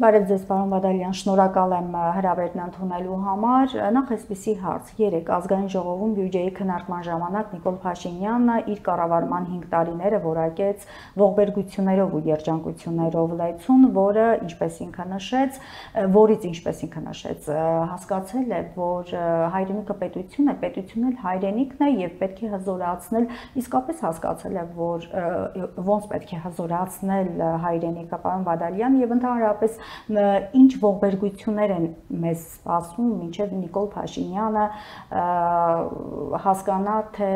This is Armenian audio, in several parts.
Բարև ձեզ, պարոն Բադալյան, շնորհակալ եմ հրավերն ընդունելու համար։ Նախ այսպիսի հարց. երեկ ազգային ժողովում բյուջեի քննարկման ժամանակ Նիկոլ Փաշինյանը իր կառավարման 5 տարիները որակեց ողբերգություններով ու երջանկություններով լեցուն, որից ինչպես ինքը նշեց, հասկացել է, որ հայրենիքը պետություն է, պետությունն էլ հայրենիքն է եւ պետք է հզորացնել, իսկապես հասկացել է, որ ոնց պետք է հզորացնել հայրենիքը, պարոն Բադալյան, եւ ընդհանրապես ինչ ողբերգություններ են մեզ սպասում մինչև Նիկոլ Փաշինյանը հասկանա, թե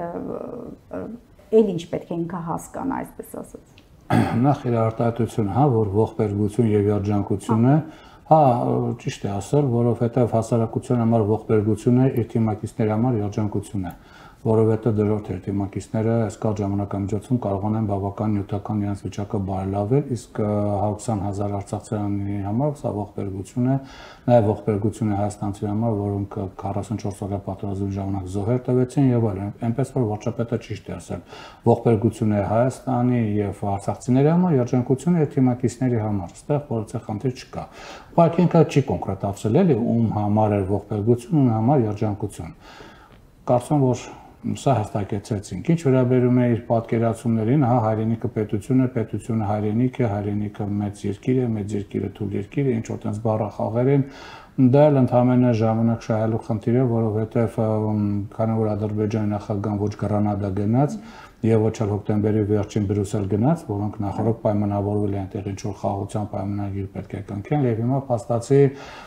էլ ինչ պետք է ինքը հասկանա, այսպես ասած։ Նախ իր արտահայտություն, որ ողբերգություն եւ երջանկություն է, ճիշտ է ասել, որովհետեւ հասարակության համար ողբերգություն է, իր թիմակիցների համար երջանկություն է, որովհետեւ դրորդ թիմակիցները այս կալ ժամանակամիջոցում կարողան են բավական նյութական իրենց վիճակը բարելավել, իսկ 120,000 արցախցիների համար սա ողբերգություն է, նաեւ ողբերգություն է հայաստանցիների համար, որոնք 44 օրյա պատերազմի ժամանակ զոհեր տվեցին եւ այլն, այնպես որ վարչապետը ճիշտ է ասել, ողբերգություն է Հայաստանի եւ արցախցիների համար, երջանկություն է թիմակիցների համար, այստեղ որևէ խնդիր չկա։ Ուղղակի ինքը չի կոնկրետացրել էլի ում համար է ողբերգություն, ում համար երջանկություն։ Կարծում որ սա հստակեցեցինք։ Ինչ վերաբերում է իր պատկերացումներին, հայրենիքը պետություն է, պետությունը հայրենիք է, հայրենիքը մեծ երկիր է, մեծ երկիրը թույլ երկիր է, ինչ որ տենց բառախաղեր են, դա էլ ընդհանրապես ժամանակ շահելու խնդիր է, որովհետև քանի որ Ադրբեջանի նախագահան ոչ Գրանադա գնաց եւ ոչ էլ հոկտեմբերի վերջին Բրյուսել գնաց, որոնք նախորդ պայմանավորվել են այնտեղ ինչ որ խաղաղության պայմանագիր պետք է կնքեն, եւ հիմա փաստացի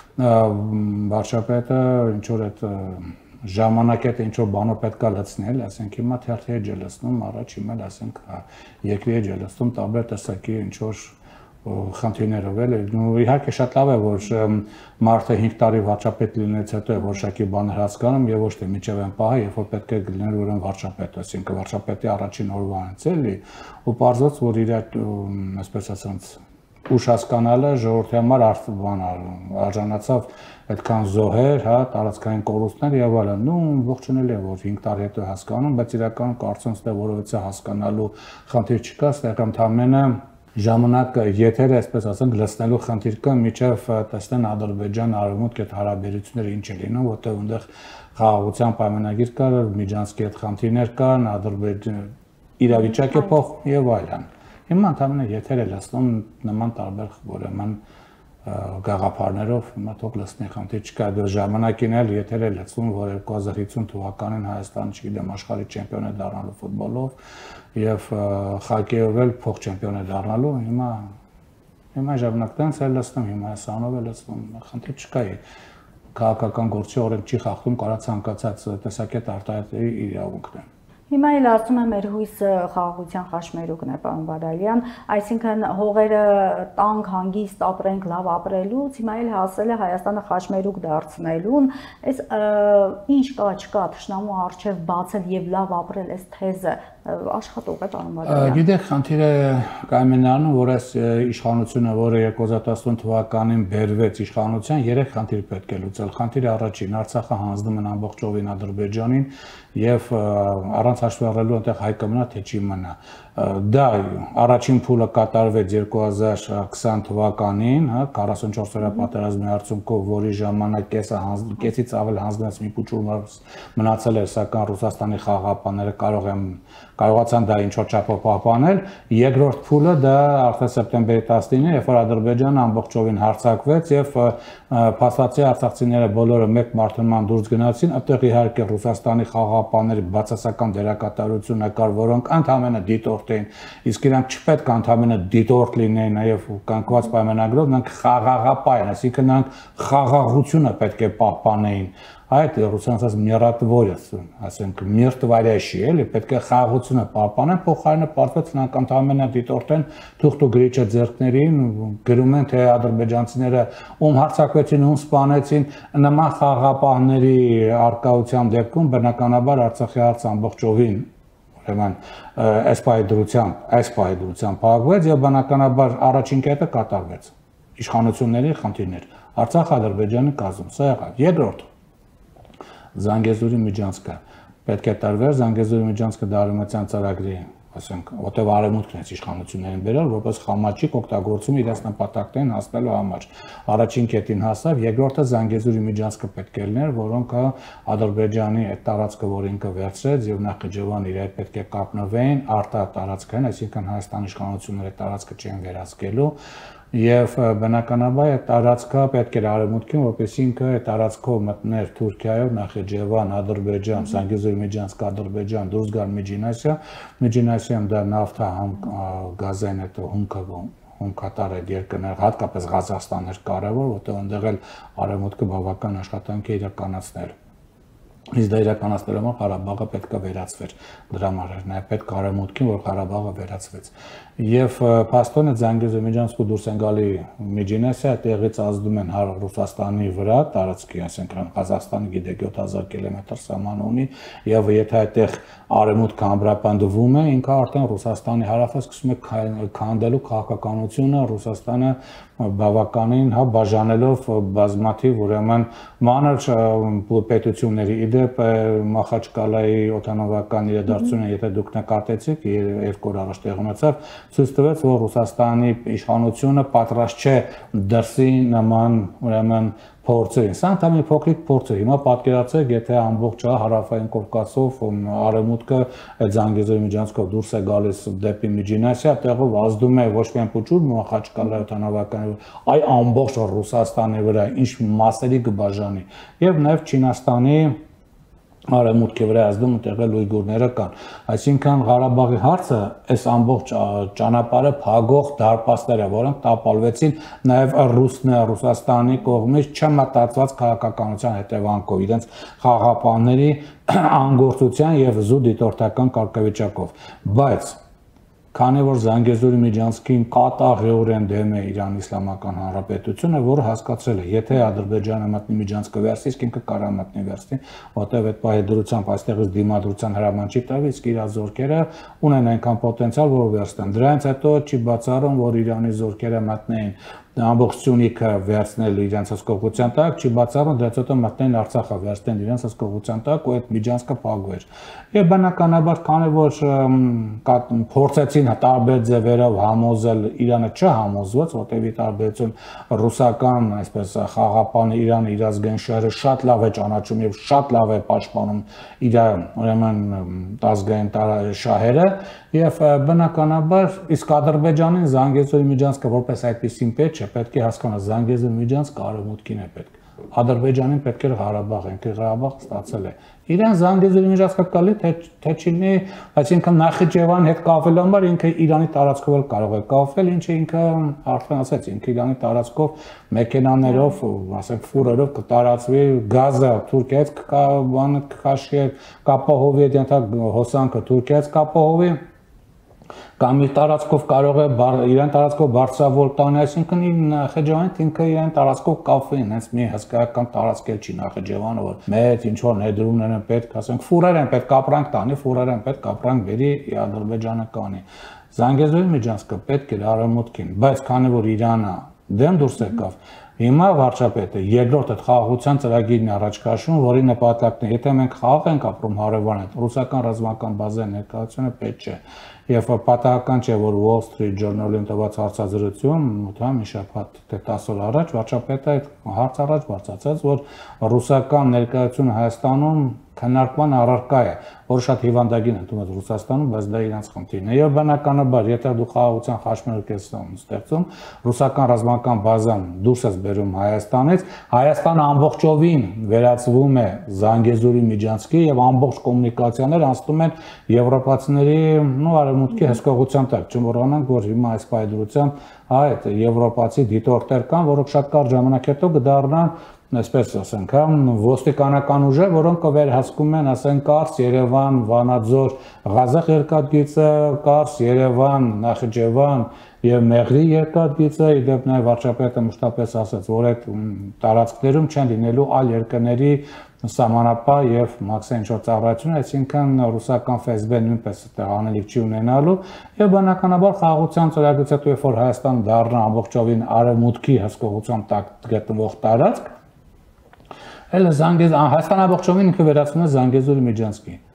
վարչապետը ինչ որ այդ ժամանակ է ինչ որ բանով պետք է լցնել, ասենք հիմա թերթի էջ է լցնում, առաջ հիմա ասենք երկրի էջ է լցնում տարբեր տեսակի ինչ որ խնդիրներով էլ իհարկե շատ լավ է որ մարդը 5 տարի վարչապետ լինելուց հետո է որոշակի բաներ հասկանում եւ ոչ թե միջև են պահը, երբ որ պետք է լինել ուրեմն վարչապետ, այսինքն վարչապետի առաջին օրվա անց էլի ու պարզած որ իր այսպես ասած ուշ հասկանալը ժողովրդի համար արժանացավ այդքան զոհեր, տարածքային կորուստներ եւ այլն։ Ողջունել է որ 5 տարի հետո հասկանում, բայց իրականում կարծում եմ որովհետեւ հասկանալու խնդիր չկա, այստեղ ընդամենը ժամանակը եթերը, այսպես ասենք, լցնելու խնդիր կա, միջև տեսնեն Ադրբեջան արևմուտք այդ հարաբերությունները ինչ է լինում, որտեղ այնտեղ խաղաղության պայմանագիր կար, միջանցքի այդ խնդիրներ կան, Ադրբեջան իրավիճակ է փոխվում եւ այլն։ Հիմա ընդհանրապես եթեր է լցնում նման տարբեր ուրեմն գաղափարներով, հիմա թող լցնի խնդիր չկա, դա ժամանակին էլ եթեր է լցնում, որ 2050 թվականին Հայաստանը, չգիտեմ, աշխարհի չեմպիոն է դառնալու ֆուտբոլով եւ խաղկեով էլ փոխ չեմպիոն է դառնալու, հիմա ժամանակ տենց է լցնում, հիմա սանով է լցնում, խնդիր չկա։ Քաղաքական գործի օրենք չի խախտում, կարա ցանկացած տեսակետ արտահայտի իրավունքն է։ Հիմա էլ ասում եմ մեր հույսը խաղաղության խաչմերուկն է, պարոն Բադալյան, այսինքն հողերը տանք, հանգիստ ապրենք, լավ ապրելուց, հիմա էլ հասել է Հայաստանը խաչմերուկ դարձնելուն, այս ինչ կա, չկա, թշնամու առջև բացել եւ լավ ապրել այս թեզը աշխատող է, պարոն Բադալյան։ Գիտեք, խնդիրը կայանում է նրանում, որ այս իշխանությունը, որը 2010 թվականին բերվեց իշխանության, 3 խնդիր պետք է լուծել։ Խնդիրը առաջին, Արցախը հանձնում են ամբողջովին Ադրբեջանին եւ առանց հաշվի առնելու այնտեղ հայկը մնա թե չի մնա։ Դա առաջին փուլը կատարվեց 2020 թվականին, 44 օրյա պատերազմի արդյունքով, որի ժամանակ կեսից ավել հանձնած մի փուչուր մնացել էր, սակայն Ռուսաստանի խաղաղապահները կարողացան դա ինչ որ չափով պահպանել։ Երկրորդ փուլը դա արդեն սեպտեմբերի 19-ին, երբ որ Ադրբեջանը ամբողջովին հարձակվեց եւ փաստացի արցախցիները բոլորը մեկ մարտիրման դուրս գնացին, այդտեղ իհարկե Ռուսաստանի խաղաղապահների բացասական դերակատարությունը կար, որոնք ընդհանրապես դիտորդ էին, իսկ իրանք չպետք է ընդհանրապես դիտորդ լինեին, նաեւ կանգնված պայմանագրով նրանք խաղաղապահ են, այսինքն նրանք խաղաղությունը պետք է պահպանեին։ Այդ ռուսանցած միրատվորец, ասենք միրտվարյաշի, էլի պետք է խաղաղությունը պահպանեն, փոխարենը պարզվեց նրանք ընդհանրապես դիտորդ են, թուղթ ու գրիչը ձեռքներին, գրում են թե ադրբեջանցիները ում հարձակվեցին, ում սպանեցին, նման խաղաղապահների արկայության դեպքում բնականաբար Արցախի հարցը ամբողջովին ուրեմն այս պայդրությամբ փակվեց եւ բնականաբար առաջին կետը կատարվեց։ Իշխանությունների խնդիրներ։ Արցախ Ադրբեջանի կազմում, սա եղավ։ Երկրորդ Զանգեզուրի միջանցքը պետք է տարվեր Զանգեզուրի միջանցքը Դարոմեցյան ծրագրի ասենք, որտեղ արևմուտքն է իշխանություններին բերել, որպես խամաչիկ օգտագործում իրենց նպատակներին հասնելու համար։ Առաջին կետին հասավ, երկրորդը Զանգեզուրի միջանցքը պետք է լիներ, որոնք Ադրբեջանի այդ տարածքը, որ ինքը վերցրեց եւ Նախիջևան իր հետ պետք է կապնվեին արտատարածքային, այսինքն Հայաստանի իշխանությունները տարածքը չեն վերահսկելու եւ բնականաբար այդ տարածքը պետք էր արևմուտքին, որպեսզի ինքը այդ տարածքով մտներ Թուրքիայով, Նախիջևան, Ադրբեջան, Զանգեզուրի միջանցք Ադրբեջան, դուրս գալ Միջին դա նավթա գազային այդ հումքատար այդ երկրներ, հատկապես Ղազախստանն էր կարևոր, որտեղ այնտեղ էլ արևմուտքը բավական աշխատանք է իրականացնել։ Իսկ դա իրականացնելու համար Ղարաբաղը պետք է վերացվեր, դրա համար էր նաև պետք արևմուտքին, որ Ղարաբաղը վերացվեց։ Եվ փաստորեն Զանգեզուրի միջանցքով դուրս են գալի Միջին Ասիա, տեղից ազդում են Ռուսաստանի վրա, տարածքի, այսինքն Ղազախստանը գիտեք 7000 կիլոմետր սահման ունի, եւ եթե այդտեղ արևմուտքը ամրապնդվում է, ինքը արդեն Ռուսաստանի հարավը սկսում է քանդելու քաղաքականությունը, Ռուսաստանը բավականին բաժանելով բազմաթիվ ուրեմն մանր պետությունների իդեպ Մախաչկալայի օդանավական իրադարձությունը, եթե դուք նկատեցիք, 2 օր առաջ տեղի ունեցավ, ցույց տվեց, որ Ռուսաստանի իշխանությունը պատրաստ չէ դրսի նման ուրեմն փորձերին, սա ընդհանրապես փոքրիկ փորձ է։ Հիմա պատկերացրեք, եթե ամբողջ հարավային Կովկասով արևմուտքը այդ Զանգեզուրի միջանցքով դուրս է գալիս դեպի Միջին Ասիա, տեղով ազդում է ոչ միայն Պուչուր, Մախաչկալայի օդանավականի, այլ ամբողջ Ռուսաստանի վրա, ինչ մասերի կբաժանի, եւ նաեւ Չինաստանի արևմուտքի վրա ազդում տեղել ուйգուրները կան։ Այսինքն Ղարաբաղի հարցը այս ամբողջ ճանապարհը փակող դարպասները, որոնք տապալվեցին նաև Ռուսաստանի կողմից չմտածված քաղաքականության հետևանքով, իրենց խաղաղապահների անգործության եւ զուտ դիտորդական կարգավիճակով, բայց քանի որ Զանգեզուրի միջանցքին կատաղիորեն դեմ է Իրանի Իսլամական Հանրապետությունը, որը հասկացրել է, եթե Ադրբեջանը մտնի միջանցքը վերցի, իսկ ինքը կարա մտնի վերցի, որտեղ այդ պահեդրությամբ այստեղից դիմադրության հրաման չի տալիս, իսկ իր զորքերը ունեն այնքան պոտենցիալ, որ վերցնեն։ Դրանից հետո չի բացառում, որ Իրանի զորքերը մտնեն ամբողջ Սյունիքը վերցնել իրենց հսկողության տակ, չի բացառում դրանից հետո մտնեն Արցախը վերցնեն իրենց հսկողության տակ ու այդ միջանցքը փակվեր։ Եվ բնականաբար, քանի որ փորձեցին տարբեր ձևերով համոզել, Իրանը չհամոզվեց, որտեղ ի տարբերություն ռուսական, այսպես խաղաղապահը Իրանը իր ազգային շահերը շատ լավ է ճանաչում եւ շատ լավ է պաշտպանում իր ուրեմն ազգային շահերը եւ բնականաբար իսկ Ադրբեջանին Զանգեզուրի միջանցքը որպես այդպեսին պետք չէ, պետք է հասկանալ Զանգեզուրի միջանցքը արևմուտքին է պետք։ Ադրբեջանին պետք է Ղարաբաղ, ինքը Ղարաբաղ ստացել է։ Իրեն Զանգեզուրի միջանցքը կալի թե չլինի, այսինքն Նախիջևանի հետ կապելու համար ինքը Իրանի տարածքով էլ կարող է կապվել, ինչը ինքը արդեն ասաց, ինքը Իրանի տարածքով մեքենաներով, ասենք ֆուրերով կտարածվի, գազը Թուրքիայից կքաշի, կապահովի հոսանքը Թուրքիայից կապահովի, կամ իր տարածքով կարող է իրեն տարածքով բարձրավոր տանի, այսինքն Նախիջևանից ինքը իրեն տարածքով կապվի, հենց մի հսկայական տարածք էլ չի Նախիջևանը, որ մեծ ինչ որ ներդրումներ են պետք, ասենք ֆուրեր են պետք ապրանք տանի, ֆուրեր են պետք ապրանք բերի Ադրբեջանը կանի։ Զանգեզուրի միջանցքը պետք է արևմուտքին, բայց քանի որ Իրանը դեմ դուրս եկավ, հիմա վարչապետը երկրորդ այդ խաղաղության ծրագիրն առաջ քաշում, որի նպատակն է, եթե մենք խաղաղ ենք ապրում հարևան հետ, ռուսական ռազմական բազայի ներկայությունը պետք չէ։ Եվ պատահական չէ, որ Wall Street Journal-ին տված հարցազրույցում, մի շաբաթ թե 10 օր առաջ վարչապետը այդ հարց առաջ բարձրացրեց, որ ռուսական ներկայությունը Հայաստանում քննարկման առարկա է, որը շատ հիվանդագին ընդունել Ռուսաստանում, բայց դա իրենց խնդիրն է։ Եվ բնականաբար, եթե դու խաղաղության խաչմերուկ ես ստեղծում, ռուսական ռազմական բազան դուրս ես բերում Հայաստանից, Հայաստանը ամբողջովին վերածվում է Զանգեզուրի միջանցքի եւ ամբողջ կոմունիկացիաները անցնում են եվրոպացիների, արևմուտքի հսկողության տակ, չմոռանանք, որ հիմա այս պայդրությամբ այդ եվրոպացի դիտորդներ կան, որոնք շատ կարճ ժամանակ հետո կդառնան, այսպես ասենք, ոստիկանական ուժեր, որոնք կվերահսկում են, ասենք, Կարս, Երևան, Վանաձոր, Ղազախ երկաթգիծը, Կարս, Երևան, Նախիջևան եւ Մեղրի երկաթգիծը, իդեպ նաեւ վարչապետը մշտապես ասաց, որ այդ տարածքներում չեն լինելու այլ երկրների սահմանապահ եւ մաքսե ինչ-որ ծառայություն, այսինքն ռուսական ՖՍԲ-ն նույնպես այդտեղ անելիք չի ունենալու եւ բնականաբար խաղաղության ծրագրից հետո երբ որ Հայաստանը դառնա ամբողջովին արևմուտքի հսկողության տակ գտնվող տարածք, Հայաստանը ամբողջովին ինքը վերածվում է Զանգեզուրի միջանցքի։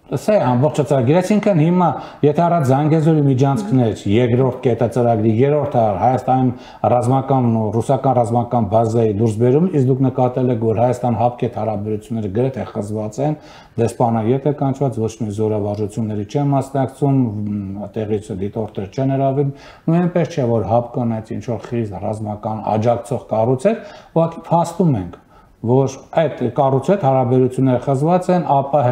Սա է ամբողջ ծրագիրը, այսինքն հիմա եթե առած Զանգեզուրի միջանցքներ, երկրորդ կետը ծրագրի, երրորդը Հայաստան ռազմական ռուսական ռազմական բազայի դուրսբերում, իսկ դուք նկատել եք, որ Հայաստան հապկետ հարաբերությունները գրեթե խզված են, դեսպանագետ է կանչված, ոչ մի զորավարժությունների չեն մասնակցում, տեղից դիտորդներ չեն հրավիրում, ու այնպես չէ, որ հապկան այդ ինչ որ խիստ ռազմական աջակցող կառույց է, ուղղակի փաստում ենք, որ այդ կառույցի հետ հարաբերությունները խզված են, ապա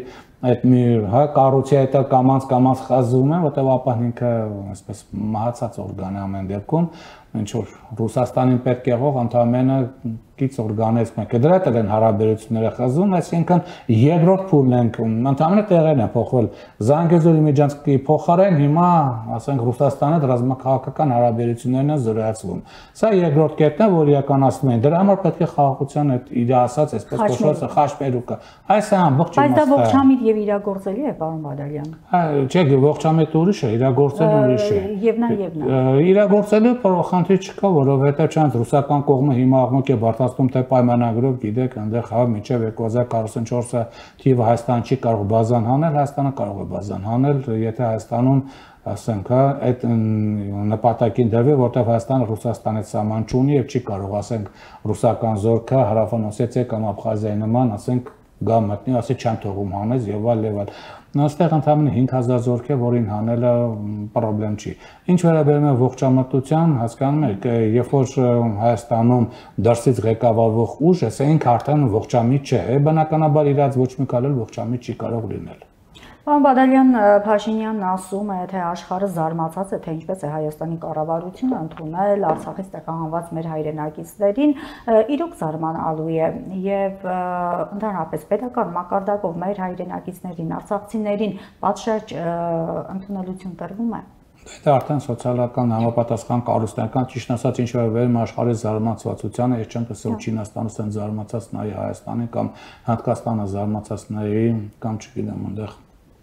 այդ մի կառույցի հետ կամանց խազում են, որտեղ ապա ինքը այսպես մահացած օրգան է ամեն դեպքում, ինչ որ Ռուսաստանին պետք եղող ընդհանրապես կից օրգանիզմ է, դրա հետ են հարաբերությունները խզում, այսինքն երկրորդ փուլն ենք, ընդհանրապես տեղերն են փոխվել Զանգեզուրի միջանցքի փոխարեն հիմա, ասենք Ռուսաստանի հետ ռազմաքաղաքական հարաբերություններն են զորացվում։ Սա երկրորդ կետն է, որ իրականացնում են։ Դրա համար պետք է խաղաղության հետ իր ասած, այսպես կոչված խաչմերուկը։ Այս է ամբողջ իմաստը։ Բայց դա ողջամիտ եւ իրագործելի է, պարոն Բադալյան։ Չէ, ողջամիտ ուրիշ է, իրագործելը ուրիշ է։ Եվ նա։ Իրագործելը խնդիր չկա, որովհետեւ չանց ռուսական կողմը հիմա աղմուկ է բարձրացնում թե պայմանագրով, գիտեք, այնտեղ հա մինչև 2044-ը թիվը Հայաստան չի կարող բազան հանել, Հայաստանը կարող է բազան հանել, եթե Հայաստանում ասենք, հա, այդ նպատակին դեպի, որտեղ Հայաստանը Ռուսաստանից սահման չունի եւ չի կարող, ասենք, ռուսական զորքը Հարավային Օսեթիա կամ Աբխազիայի նման, ասենք, գա մտնի, ասի չեմ թողում հանես եւ այլ։ Այստեղ ընդհանրապես 5000 զորք է, որին հանելը պրոբլեմ չի։ Ինչ վերաբերում է ողջամտության, հասկանում եք, երբ որ Հայաստանում դրսից ղեկավարվող ուժ է, սա ինքը արդեն ողջամիտ չէ, բնականաբար իրաց ոչ մի քայլ ողջամիտ չի կարող լինել։ Պարոն Բադալյան, Փաշինյանն ասում է, թե աշխարհը զարմացած է, թե ինչպես է Հայաստանի կառավարությունը ընդունել Արցախից տեղահանված մեր հայրենակիցներին, իրոք զարմանալու է եւ ընդհանրապես պետական մակարդակով մեր հայրենակիցներին, արցախցիներին պատշաճ ընդունելություն տրվում է։ Դա արդեն սոցիալական համապատասխան կառույցներական, ճիշտ ասած, ինչ վերաբերում է աշխարհի զարմացվածությանը, ես չեմ տեսել Չինաստանը ցած զարմացած նայի Հայաստանի կամ Հնդկաստանը զարմացած նայի կամ չգիտեմ այնտեղ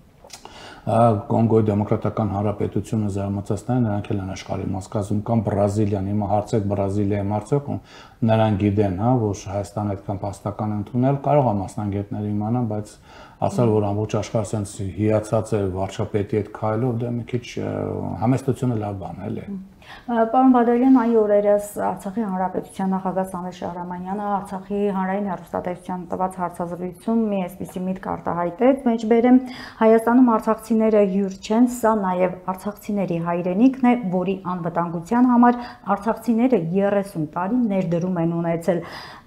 Կոնգոյի Դեմոկրատական Հանրապետությունը զարմացածները նրանք էլ են աշխարհի մասկազում կամ Բրազիլիան, հիմա հարցեք Բրազիլիայի մարդիկ, նրանք գիտեն, հա, որ Հայաստանը այդքան փաստական ընդունել կարող է մասնագետները իմանան, բայց ասալ որ ամբողջ աշխարհը sense հիացած է վարչապետի այդ քայլով, դա մի քիչ համեստությունը լավ բան է, էլի։ Պարոն Բադալյան, այ օրերս Արցախի Հանրապետության նախագահ Սամվել Շահրամանյանը Արցախի հանրային հեռուստատեսության տված հարցազրույցում մի այսպիսի միտք արտահայտեց, մեջբերեմ Հայաստանում արցախցիները հյուր չեն, սա նաև արցախցիների հայրենիքն է, որի անվտանգության համար արցախցիները 30 տարի ներդրում են ունեցել։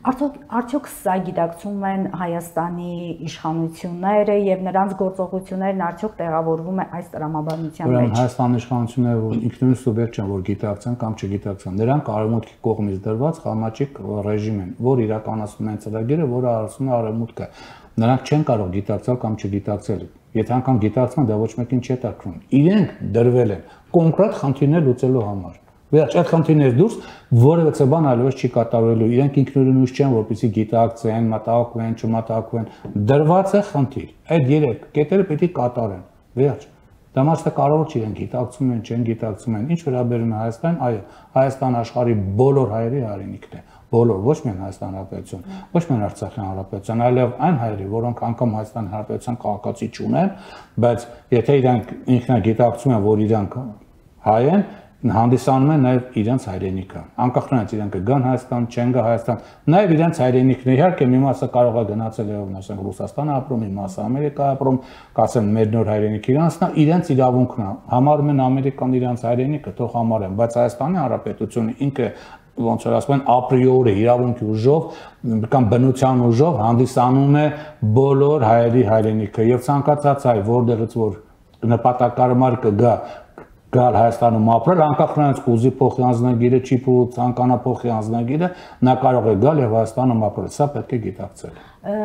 Արդյոք սա գիտակցում են Հայաստանի իշխանությունները եւ նրանց գործողություններն արդյոք տեղավորվում է այս տրամաբանության մեջ։ Հայաստանի իշխանությունները ինքնուրույն սուբյեկտ չեն, որ գիտակցեն կամ չգիտակցեն։ Նրանք արևմուտքի կողմից դրված խամաճիկ ռեժիմ են, որ իրականացնում են ծրագիրը, որը արարվում է արևմուտքը։ Նրանք չեն կարող գիտակցել կամ չգիտակցել։ Եթե անգամ գիտակցեն, դա ոչ մեկին չի հետաքրքրում։ Իրենք դրվել են կոնկրետ խնդիրներ լուծելու համար։ Վերջ այդ խնդիրներից դուրս որևէ բան այլևս չի կատարվելու։ Իրենք ինքնուրույն ուժ չեն, որպեսզի գիտակցեն, մտահոգվեն, չմտահոգվեն։ Դրված է խնդիր։ Այդ երեք կետերը պետք է կատարեն։ Վերջ։ Դա մասը կարող չի իրենք գիտակցում են, չեն գիտակցում են։ Ինչ վերաբերում է Հայաստան, այո, Հայաստան աշխարհի բոլոր հայերի հայրենիքն է։ Բոլոր, ոչ միայն Հայաստան Հանրապետություն, ոչ միայն Արցախի Հանրապետություն, այլև այն հայերի, որոնք անգամ Հայաստան Հանրապետության քաղաքացի չունեն, բայց եթե իրենք ինքնագիտակցում են, որ իրենք հայ են, հանդիսանում են նաև իրենց հայրենիքը։ Անկախ նրանից իրենք գան Հայաստան, չեն գա Հայաստան, նաև իրենց հայրենիքն է։ Իհարկե մի մասը կարող է գնացել եւ ասենք Ռուսաստան ապրում, մի մասը Ամերիկա ապրում, կասեմ մեր նոր հայրենիքը իրենց իրավունքն է։ Համարում են Ամերիկան իրենց հայրենիքը, թող համարեն, բայց Հայաստանի Հանրապետությունը ինքը ոնց որ ասում են ապրիորի իրավունքի ուժով կամ բնության ուժով հանդիսանում է բոլոր հայերի հայրենիքը եւ ցանկացած հայ որտեղից որ նպատակարար կգա գալ Հայաստանում ապրել, անկախ նրանից կուզի փոխի անձնագիրը, չի ցանկանա փոխի անձնագիրը, նա կարող է գալ եւ Հայաստանում ապրել, սա պետք է գիտակցել։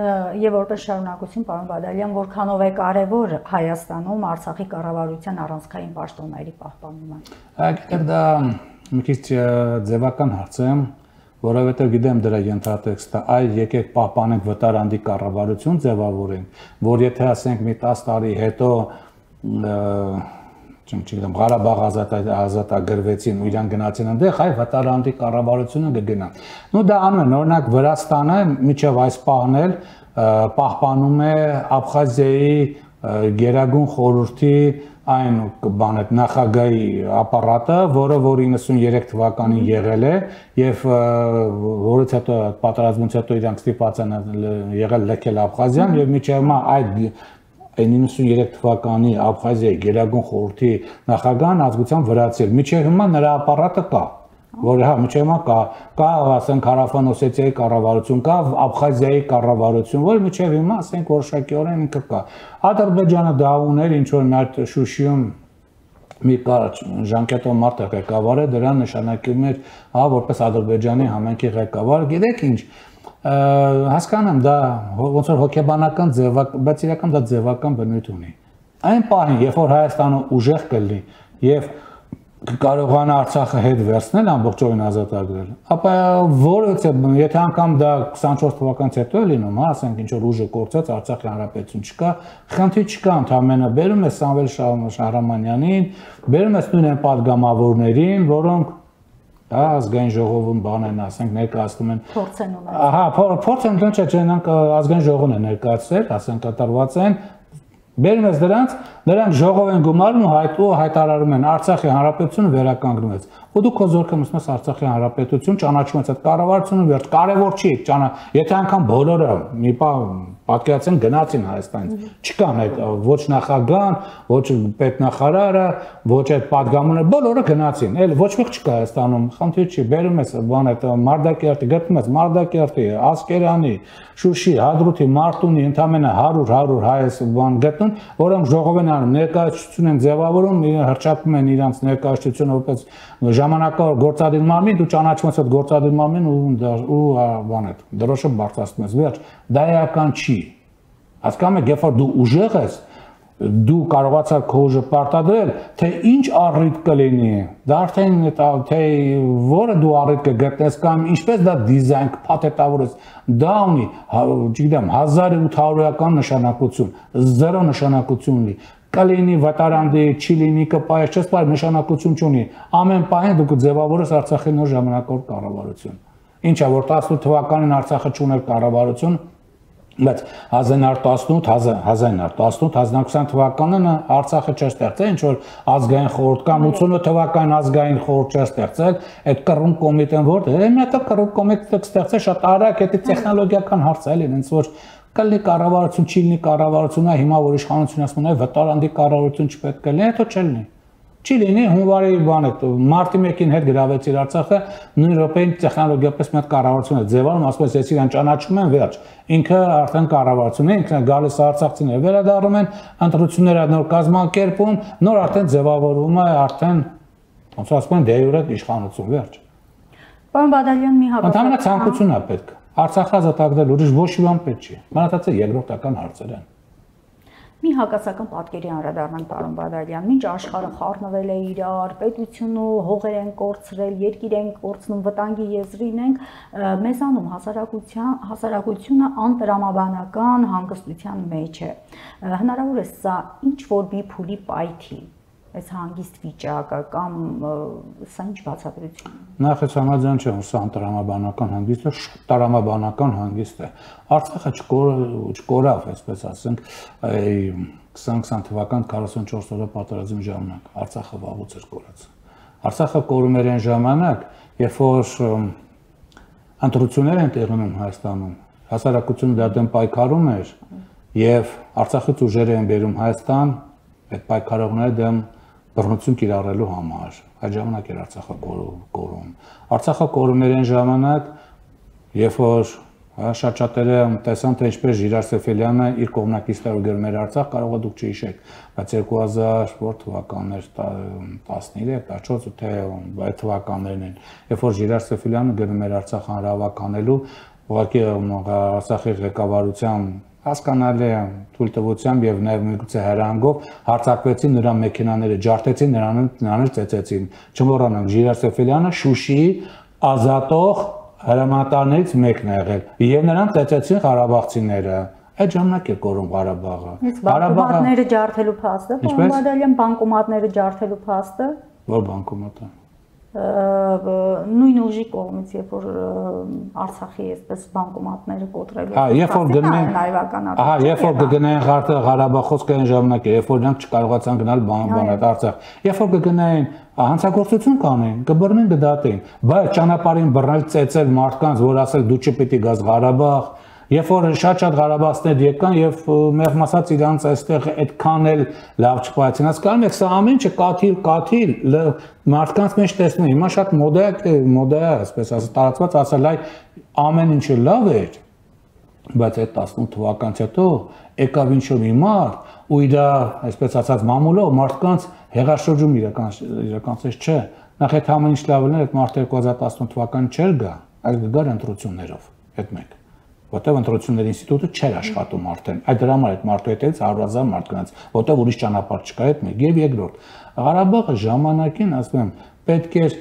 Եվ որպես շարունակություն, պարոն Բադալյան, որքանով է կարևոր Հայաստանում Արցախի կառավարության առանցքային պաշտոնների պահպանումը։ Գիտեք, դա մի քիչ ձևական հարց է, որովհետեւ գիտեմ դրա ենթատեքստը, այ եկեք պահպանենք վտարանդի կառավարություն ձևավորենք, որ եթե ասենք մի 10 տարի հետո չգիտեմ, Ղարաբաղ ազատագրվեցին ու իրան գնացին այնտեղ, այ վտարանդի կառավարությունը կգնա։ Նու դա անում են, օրինակ Վրաստանը միջև այս պահն էլ պահպանում է Աբխազիայի Գերագույն խորհրդի այն բանը նախագահի ապարատը, որը որ 93 թվականին եղել է եւ որից հետո պատերազմից հետո իրանք ստիպված են եղել լքել Աբխազիան եւ միջև հիմա այդ 93 թվականի Աբխազիայի Գերագույն խորհրդի նախագահն ազգությամբ վրացի էր։ Միջև հիմա նրա ապարատը կա, որ հա միջև հիմա կա ասենք Հարավային Օսեթիայի կառավարություն, կա Աբխազիայի կառավարություն, որ միջև հիմա ասենք որոշակիորեն ինքը կա։ Ադրբեջանը դա ուներ ինչ որ մեր Շուշիում մի կարճ Ժանկետո Մարտը ղեկավարը դրան նշանակում էր հա որպես Ադրբեջանի համայնքի ղեկավար, գիտեք ինչ հասկանամ դա ոնց որ հոգեբանական բայց իրական դա ձևական բնույթ ունի։ Այն պահին, երբ որ Հայաստանը ուժեղ կլինի եւ կարողանա Արցախը հետ վերցնել ամբողջովին ազատագրել, ապա որովհետեւ եթե անգամ դա 24 թվականից հետո է լինում, հա, ասենք ինչ որ ուժը կորցած Արցախի հանրապետություն չկա, խնդիր չկա, ընդհանրապես բերում է Սամվել Շահրամանյանին, բերում է նույն այն падգամավորներին, որոնք հա ազգային ժողովում բան են ասենք ներկայացնում են փորձ են ունեցել։ Ահա փորձ են դրանք չենանք ազգային ժողովն է ներկայացրել, ասենք կատարված են բերում ես նրանք ժողով են գումարում ու հայտարարում են Արցախի հանրապետությունը վերականգնվեց։ Ու դու քո զորքը մտնում ես Արցախի հանրապետություն ճանաչում ես այդ կառավարությունը վերջ կարևոր չի եթե անգամ բոլորը մի բան պատկերացեն գնացին Հայաստանից չկան այդ ոչ նախագահան ոչ պետնախարարը ոչ այդ падգամները բոլորը գնացին էլ ոչ մեկ չկա Հայաստանում խնդիր չի բերում ես բան այդ Մարտակերտի գտնում ես Մարտակերտի Ասկերանի Շուշի Հադրութի Մարտունի ընդամենը 100 հայ բան գտնում որոնք ժողով են անում ներկայացություն են ձևավորում հրճակում են իրանց ներկայացությունը որպես ժամանակավոր գործադիր մարմին դու ճանաչում ես այդ գործադիր մարմին ու բան այդ դրոշը բարձրացնում ես վերջ դա էական չի հասկանում եք երբ որ դու ուժեղ ես դու կարողացար քո ուժը պարտադրել թե ինչ առիթ կլինի դա արդեն թե որը դու առիթ կգտնես կամ ինչպես դա դիզայն կփաթեթավորես դա ունի չգիտեմ 1800-ական նշանակություն 0 նշանակություն ունի կլինի վատարանդի չի լինի կպայես չես պայ նշանակություն չունի ամեն պահին դու կձևավորես Արցախի նոր ժամանակավոր կառավարություն ինչա որ 18 թվականին Արցախը չուներ կառավարություն բայց 1918-1920 թվականին Արցախը չէր ստեղծել ինչ որ ազգային խորհուրդ կամ 87 թվականին ազգային խորհուրդ չէր ստեղծել այդ կռում կոմիտեն որտեղ մի հատ կռում կոմիտե ստեղծել շատ արագ դա տեխնոլոգիական հարց է էլի ինձ որ կլինի կառավարություն չի լինի կառավարությունն հիմա որ իշխանությունը ասում է վտարանդի կառավարություն չպետք է լինի հետո չլինի չի լինի հունվարի բանը մարտի 1-ին հետ գրավեցիր Արցախը նույն րոպեին տեխնոլոգիապես մի հատ կառավարություն է ձևավորում ասում ես իրան ճանաչում են վերջ ինքը արդեն կառավարություն է ինքն է գալիս արցախցիները վերադառնում են ընտրությունները նոր կազմակերպում նոր արդեն ձևավորվում է արդեն ոնց ասում են դե յուրե իշխանություն վերջ Պարոն Բադալյան մի հապա ընդհանրապես ցանկություն է պետք Արցախը ազատագրել ուրիշ ոչ մի բան պետք չի մնացածը երկրորդական հարցեր են Մի հակասական պատկերի անդրադառնանք պարոն Բադալյան, մինչ աշխարհը խառնվել է իրար, պետությունը հողեր են կորցրել, երկիր են կորցնում, վտանգի եզրին ենք, մեզանում հասարակությունը անտրամաբանական հանգստության մեջ է։ Հնարավոր է սա ինչ որ մի փուլի պայթի, այս հանգիստ վիճակը կամ սա ինչ բացատրություն է։ Նախ ես համաձայն չեմ, սա անտրամաբանական հանգիստ է, տրամաբանական հանգիստ է։ Արցախը չկորավ, այսպես ասենք, 2020 թվական 44 օրը պատերազմի ժամանակ Արցախը վաղուց էր կորած։ Արցախը կորում էր այն ժամանակ, երբ որ ընտրություններ են տեղի ունենում Հայաստանում, հասարակությունը դա դեմ պայքարում էր եւ Արցախից ուժեր են բերում Հայաստան, այդ պայքարողների դեմ բռնություն կիրառելու համար։ Այդ ժամանակ էր Արցախը կորում։ Արցախը կորում էր այն ժամանակ, երբ որ շատ-շատերը տեսան թե ինչպես Ժիրար Սեֆելյանը իր կողմնակիցներով գրում էր Արցախ, կարող է դուք չհիշեք, բայց 2000 թվականներ 13, 14 թե այդ թվականներն են, երբ որ Ժիրար Սեֆելյանը գրում էր Արցախ հանրահավաք անելու, ուղղակի Արցախի ղեկավարության հասկանալի թույլտվությամբ եւ նաեւ միգուցե հրահանգով հարձակվեցին նրա մեքենաները, ջարդեցին նրան을 ծեծեցին։ Չմոռանանք Ժիրար Սեֆելյանը Շուշիի ազատող հրամանատարներից մեկն է եղել եւ նրան ծեծեցին ղարաբաղցիները։ Այդ ժամանակ է կորում Ղարաբաղը։ Բանկոմատները ջարդելու փաստը, պարոն Բադալյան, բանկոմատները ջարդելու փաստը։ Որ բանկոմատը։ նույն ուժի կողմից, երբ որ Արցախի այսպես բանկոմատները կոտրելու երբ որ գնային, երբ որ կգնային Ղարաբաղ-Խոսքային ժամանակը, երբ որ նրանք չկարողացան գնալ բանատ Արցախ, երբ որ կգնային հանցագործություն կանեն, կբռնեն կդատեն, բայց ճանապարհին բռնել ծեծել մարդկանց, որ ասել դու չպետք է գաս Ղարաբաղ, երբ որ շատ garantiaներ եկան եւ մեղմ ասած իրանց այստեղ այդքան էլ լավ չփայեցին, հասկանում եք, սա ամեն ինչը կաթիլ մարդկանց մեջ տեսնում, հիմա շատ մոդա է, այսպես ասած տարածված ասել, այ ամեն ինչը լավ էր, բայց այդ 18 թվականից հետո եկավ ինչ-որ մի մարդ ու իր այսպես ասած մամուլով մարդկանց հեղաշրջում իրականացրեց, չէ, նախ այդ ամեն ինչ լավ էր, այդ մարդը 2018 թվականին չէր գա, այլ գար ընտրություններով, այդ մեկ որտեղ ընտրությունների ինստիտուտը չէր աշխատում արդեն, այդ դրա համար այդ մարդու հետից 100,000 մարդ գնաց, որտեղ ուրիշ ճանապարհ չկա, այդ մեկ եւ երկրորդ, Ղարաբաղը ժամանակին, ասում եմ, պետք էր,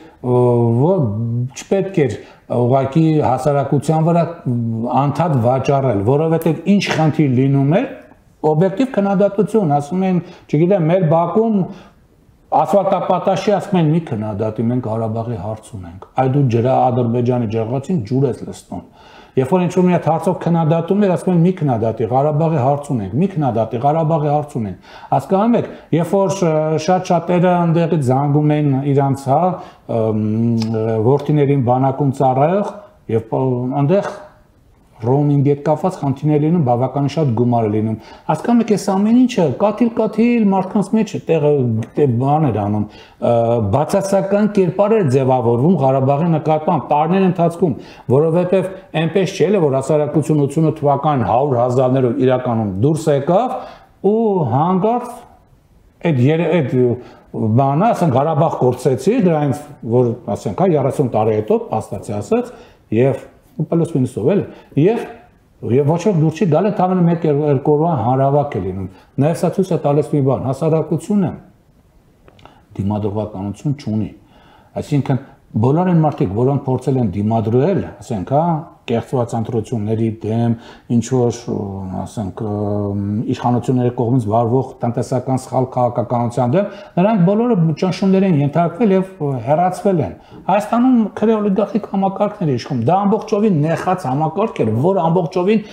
չպետք էր ուղղակի հասարակության վրա անդադ վաճառել, որովհետեւ ինչ խնդիր լինում էր, օբյեկտիվ քննադատություն, ասում են, չգիտեմ, մեր Բաքուն ասֆալտապատաշի ասում են մի քննադատի, մենք Ղարաբաղի հարց ունենք, այ դու Ադրբեջանի ջրաղացին ջուր ես լցնում Երբ որ ինչ-որ մի հատ հարցով քննադատում էր, ասում են մի քննադատի, Ղարաբաղի հարց ունենք, մի քննադատի, Ղարաբաղի հարց ունենք։ Հասկանում եք, երբ որ շատ-շատերը այնտեղից զանգում են իրանց, որդիներին բանակում ծառայող եւ այնտեղ roaming-ի հետ կապված խնդիրներ լինում, բավականին շատ գումար լինում։ Հասկանում եք, այս ամեն ինչը կաթիլ մարդկանց մեջ տեղը բաներ անում, բացասական կերպար է ձևավորվում Ղարաբաղի նկատմամբ տարիների ընթացքում, որովհետև այնպես չէ, որ հասարակություն 88 թվականին 100,000-ներով իրականում դուրս եկավ ու հանգարց այդ բանը, ասենք Ղարաբաղ կորցեցի, դրանից որ ասենք 30 տարի հետո փաստացի ասած եւ պլյուս մինուսով էլ եւ ոչ ոք դուր չի գալը թամանը 1-2 օրվա հանրավակ է լինում նաեւ սա ցույց է տալիս մի բան հասարակությունը դիմադրողականություն չունի այսինքն բոլոր այն մարդիկ որոնք փորձել են դիմադրել ասենք կեղծված ընտրությունների դեմ ինչ որ ասենք իշխանությունների կողմից վարվող տնտեսական սխալ քաղաքականության դեմ նրանք բոլորը ճնշումների են ենթարկվել եւ հեռացվել են Հայաստանում քրեոլիգարխիկ համակարգներ է իշխում դա ամբողջովին նեխած համակարգ էր որ ամբողջովին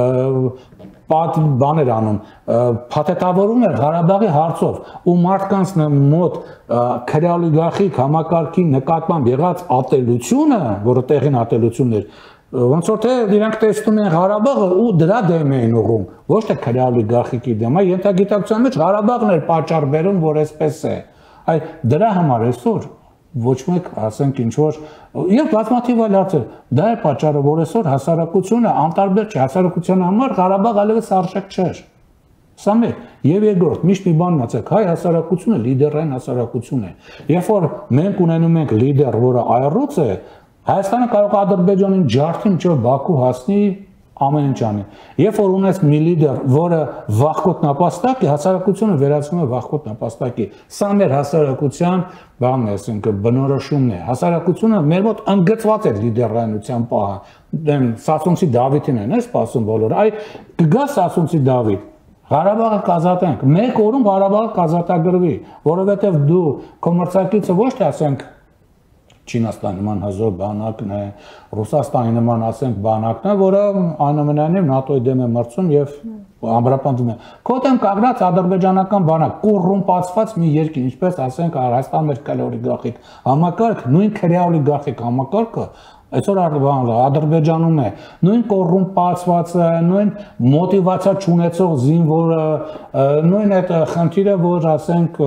բաներ անում փաթեթավորում էր Ղարաբաղի հարցով ու մարդկանց մոտ քրեոլիգարխիկ համակարգի նկատմամբ եղած ատելությունը որը տեղին ատելությունն էր Ոնց որ թե իրանք տեսնում են Ղարաբաղը ու դրա դեմ էին ուղում, ոչ թե քրեոլիգարխիկի դեմ, այ ենթագիտակցության մեջ Ղարաբաղն էր պատճառ բերում, որ այսպես է։ Այ դրա համար այսօր ոչ մեկ, ասենք ինչ որ եւ բազմաթիվ այլ հարցեր, դա է պատճառը, որ այսօր հասարակությունը անտարբեր չէ, հասարակության համար Ղարաբաղ այլևս արժեք չէր։ Սա մեկ, եւ երկրորդ, միշտ մի բան մտածեք, հայ հասարակությունը լիդերային հասարակություն է։ Երբ որ մենք ունենում ենք լիդեր, որը այռուց է, Հայաստանը կարող է Ադրբեջանին ջարդի մինչև Բաքու հասնի ամեն ինչ անի։ Երբ որ ունես մի լիդեր, որը վախկոտ նապաստակ է, հասարակությունը վերածվում է վախկոտ նապաստակի։ Սա մեր հասարակության բանն է, ասենք բնորոշումն է։ Հասարակությունը մեր մոտ ընդգծված է լիդերայնության պահը։ Դեմ Սասունցի Դավիթին են, սպասում բոլորը։ Այ կգա Սասունցի Դավիթ Ղարաբաղը կազատենք։ Մեկ օրում Ղարաբաղը կազատագրվի, որովհետև դու քո մրցակիցը ոչ թե ասենք Չինաստանի նման հզոր բանակն է, Ռուսաստանի նման ասենք բանակն է, որը այնուամենայնիվ ՆԱՏՕ-ի դեմ է մրցում եւ ամբրապնդում է։ Քո դեմ կանգնած ադրբեջանական բանակ, կոռումպացված մի երկիր, ինչպես ասենք Հայաստան մեր քրեոլիգարխիկ համակարգ, նույն քրեոլիգարխիկ համակարգը այսօր Ադրբեջանում է, նույն կոռումպացված է, նույն մոտիվացիա չունեցող զինվորը, նույն այդ խնդիրը, որ ասենք,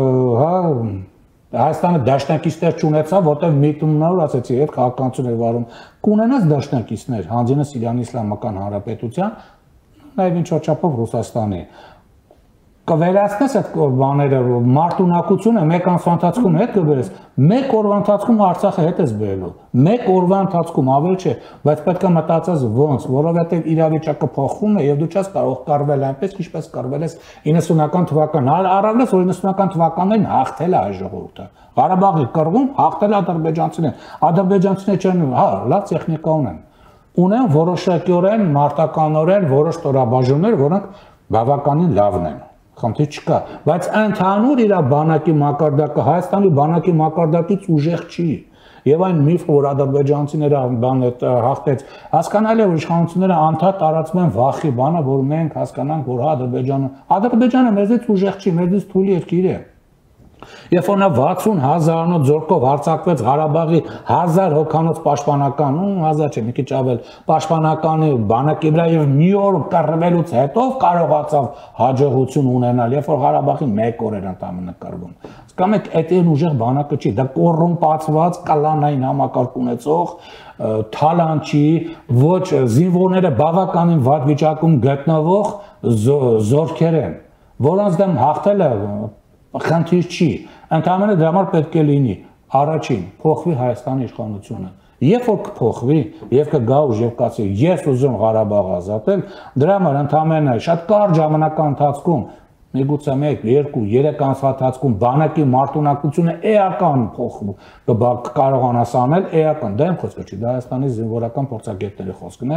Հայաստանը դաշնակիցներ չունեցավ, որտեղ միտումնավոր ասեցի, այդ քաղաքականություն էր վարում, կունենաս դաշնակիցներ, հանձինս Իրանի Իսլամական Հանրապետության, նաև ինչ-որ չափով Ռուսաստանի։ Կվերացնես այդ բաները, մարտունակությունը մեկ ամսվա ընթացքում հետ կբերես, մեկ օրվա ընթացքում Արցախը հետ ես բերելու, մեկ օրվա ընթացքում ավել չէ, բայց պետք է մտածես ոնց, որովհետև իրավիճակը փոխվում է եւ դու չես կարող կռվել այնպես, ինչպես կռվել ես 90-ական թվականին, առավելս որ 90-ական թվականներին հաղթել է այ ժողովուրդը։ Ղարաբաղի կռվում հաղթել ադրբեջանցիները չեն, լավ տեխնիկա ունեն որոշակիորեն մարտականորեն որոշ ստորաբաժանումներ, որոնք բավականին լավն են։ Խնդիր չկա, բայց ընդհանուր իր բանակի մակարդակը Հայաստանի բանակի մակարդակից ուժեղ չի։ եւ այն միֆը, որ ադրբեջանցիները բան հաղթեց, հասկանալի է, որ իշխանությունները անդադ տարածում են վախի բանը, որ մենք հասկանանք, որ Ադրբեջանը մեզից ուժեղ չի, մեզից թույլ երկիր է։ Երբ որ նա 60,000-անոց զորքով հարձակվեց Ղարաբաղի 1000 հոգանոց պաշտպանական, 1000 չէ, մի քիչ ավել պաշտպանականի բանակի վրա եւ մի օր կռվելուց հետո կարողացավ հաջողություն ունենալ, երբ որ Ղարաբաղի 1 օր էր ընդամենը կռվում։ Կամ այդ ուժեղ բանակը չի, դա կոռումպացված կլանային համակարգ ունեցող թալանչի, ոչ զինվորները բավականին վատ վիճակում գտնվող զորքեր են, որոնց դեմ հաղթելը խնդիր չի, ընդհանրապես դրա համար պետք է լինի առաջին փոխվի Հայաստանի իշխանությունը, երբ որ կփոխվի եւ կգա ուժ եւ կասի ես ուզում Ղարաբաղը ազատել, դրա համար ընդհանրապես շատ կարճ ժամանակահատվածի ընթացքում միգուցե 1, 2, 3 ամսվա ընթացքում բանակի մարտունակությունը էական կարողանաս անել, էական, դա իմ խոսքը չի, դա Հայաստանի զինվորական փորձագետների խոսքն է,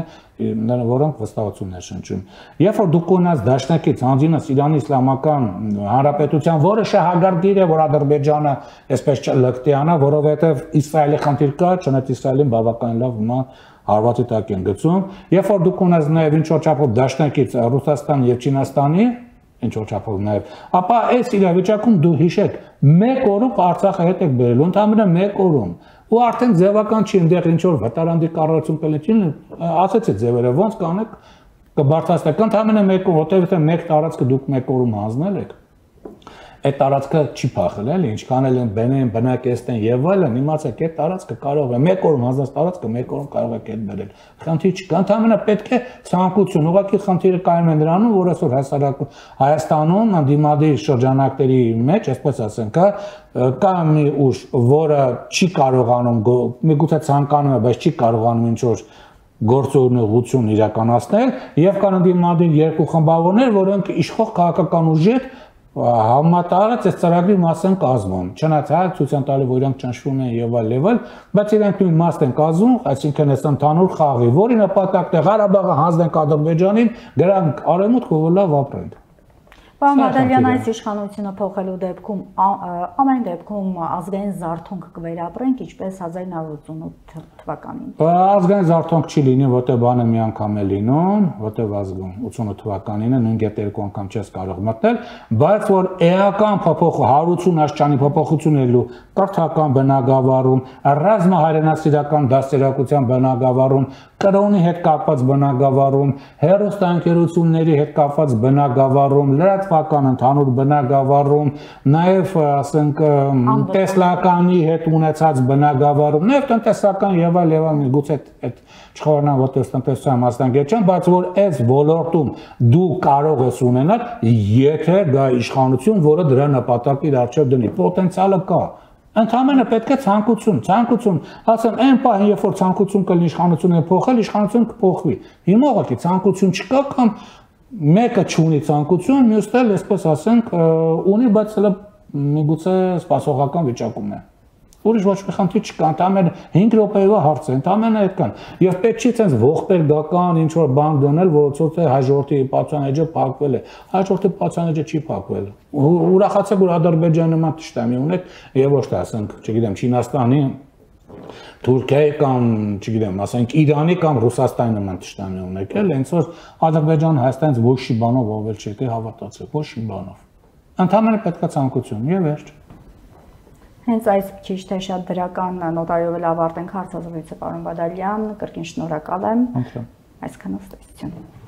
որոնք վստահություն են շնչում։ Երբ որ դուք ունենաս դաշնակից հանձինս Իրանի Իսլամական Հանրապետության, որը շահագարդիր է, որ Ադրբեջանը այսպես չլկտի անա, որովհետև Իսրայելի խնդիր կա, չնայած Իսրայելին բավականին լավ հիմա հարվածի տակ են գցում, երբ որ դուք ունենաս նաև ինչ-որ չափով դաշնակից Ռուսաստան եւ Չինաստանի ինչ-որ չափով նաև, ապա այս իրավիճակում դու հիշեք, 1 օրում Արցախը հետ եք բերելու, ընդհանրապես 1 օրում, ու արդեն ձևական չի, այնտեղ ինչ-որ վտարանդի կառավարություն կլինի, ասեցի ձևերը ոնց կանեք, կբարձրացնեք, ընդհանրապես 1 օր, որտեղ 1 տարածքը դուք 1 օրում հանձնել եք, այդ տարածքը չի փախել, էլի, ինչքան էլ բնեն, բնակեցնեն եւ այլն, իմացեք, այդ տարածքը կարող է 1 օրում հանձնած տարածքը 1 օրում կարող է կետ բերել։ Խնդիր չկա, ընդհանրապես պետք է ցանկություն, ուղղակի խնդիրը կայանում է նրանում, որ այսօր Հայաստանում դիմադիր շրջանակների մեջ, այսպես ասենք, կա մի ուժ, որը չի կարողանում, միգուցե ցանկանում է, բայց չի կարողանում ինչ-որ գործունեություն իրականացնել, եւ կան դիմադիր երկու խմբավորներ, որոնք իշխող քաղաքական ուժի հետ համատարած այս ծրագրի մաս են կազմում, չնայած ցույց տալի, որ իրանք ճնշվում են եւ այլ, բայց իրանք նույն մաս են կազմում, այսինքն այս ընդհանուր խաղի, որի նպատակն է Ղարաբաղը հանձնենք Ադրբեջանին, դրանք արևմուտք ու լավ ապրենք։ Պարոն Բադալյան, այս իշխանությունը փոխելու դեպքում ամեն դեպքում ազգային զարթոնք կվերապրենք, ինչպես 1988 թվականին։ Ազգային զարթոնք չի լինի, որտեղ բանը մի անգամ է լինում, որտեղ 88 թվականին է, նույն գետ 2 անգամ չես կարող մտնել, բայց որ էական հարություն աշճանի փոփոխություն ելու կրթական բնագավառում, ռազմահայրենասիրական դաստիարակության բնագավառում, կրոնի հետ կապված բնագավառում, հեռուստաընկերությունների հետ կապված բնագավառում, լրատվական ընդհանուր բնագավառում, նաև ասենք տեսլականի հետ ունեցած բնագավառում, նաև տնտեսական եւ այլ, միգուցե այդ չխորնան որտեղ տնտեսության մասնագետ չեմ, բայց որ այս ոլորտում դու կարող ես ունենալ, եթե գա իշխանություն, որը դրա նպատակի առջև դնի, պոտենցիալը կա։ Ընդհանրապես պետք է ցանկություն, ասեմ, այն պահին, երբ որ ցանկություն կլինի իշխանությունը փոխել, իշխանությունը կփոխվի։ Հիմա ուղղակի ցանկություն չկա կամ մեկը չունի ցանկություն, մյուսը էլ, այսպես ասենք, ունի, բայց հələ միգուցե սպասողական վիճակում է։ Ուրիշ ոչ մի խնդիր չկա, ընդամենը 5 րոպեվա հարց է, ընդամենը այդքան։ Եվ պետք չի ցենց ողբերգական ինչ որ բան դնել, որոնց հաջորդի պատասխանատու փակվել է։ Հաջորդի պատասխանատու չի փակվել։ Ուրախացեք, որ Ադրբեջանը նման ճշտամի ունեք, եւ ոչ թե ասենք, չգիտեմ, Չինաստանի, Թուրքիայի կամ, չգիտեմ, ասենք Իրանի կամ Ռուսաստանի նման ճշտամի ունեք, էլ հենց որ Ադրբեջանը Հայաստանից ոչ մի բանով ողել չի, թե հավատացեք, ոչ մի բանով։ Ընդամենը պետք է ցանկություն, եւ վերջ։ Հենց այս քիչ թե շատ դրական նոտայով էլ ավարտենք հարցազրույցը, պարոն Բադալյան, կրկին շնորհակալ եմ։ Այսքանով ստեսություն։